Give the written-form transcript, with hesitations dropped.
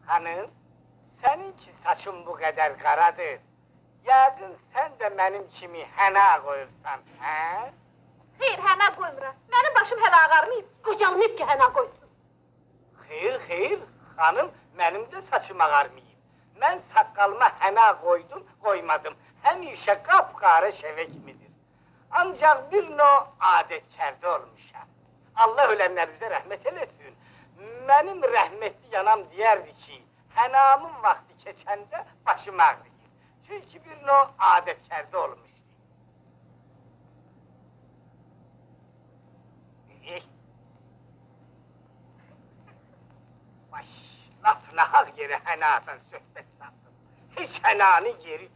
Hanım, seninki saçın bu kadar karadır. Yəqin sen de benim kimi həna koyursan, he? Xeyr, həna qoymuram. Mənim başım hələ ağarmayıb. Qocalmayıb ki, həna qoysun. Xeyr, hanım, benim de saçım ağarmayıb. Ben saqqalıma həna koydum, koymadım. Həmişə qapqarı şeve kimidir. Ancak bir no adetkərdə olmuşam. Allah ölenlerimize rahmet eylesin. Benim rahmetli yanam diyerdi ki, hənamın vakti keçende başım ağrıyır. Çünkü bir no adetkərdə olmuşdu. Baş, laf nahaq yeri hənadan söhbət saldım. Hiç hənanın yeri